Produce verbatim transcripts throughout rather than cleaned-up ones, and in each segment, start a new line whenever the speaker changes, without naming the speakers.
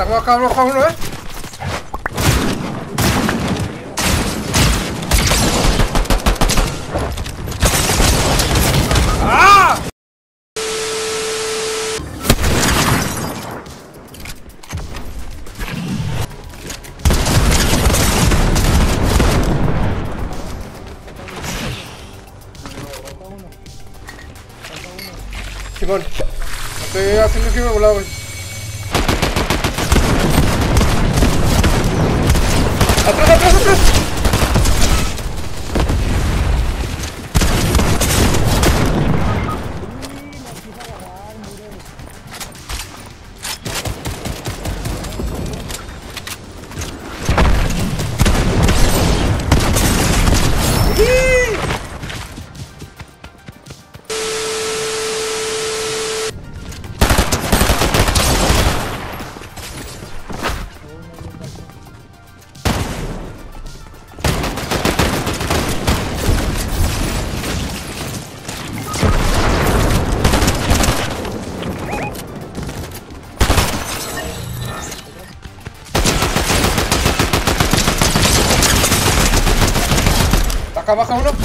Estamos acá abajo a uno, ¿eh? ¡Ah! Simón, estoy haciendo que me volado, güey. ¡Atrás, atrás, atrás! Acá baja uno.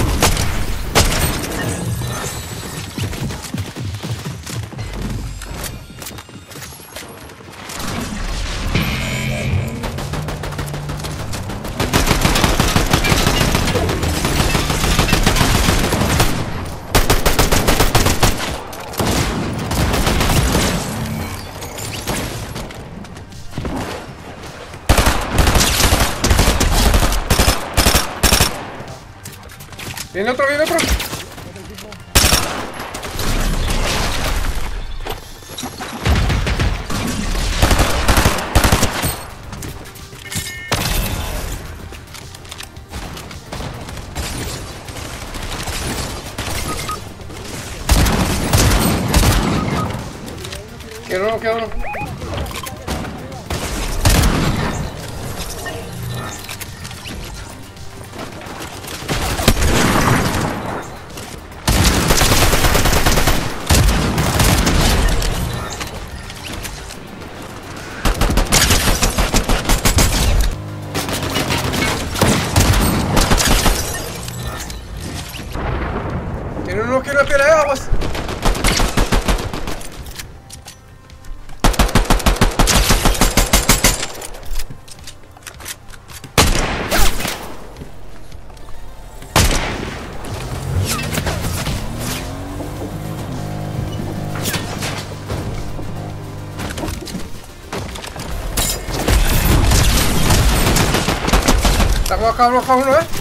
Viene otro, viene otro. Quiero uno, quiero uno. Tiene uno que no tiene aguas. Estamos acá abajo uno, ¿eh?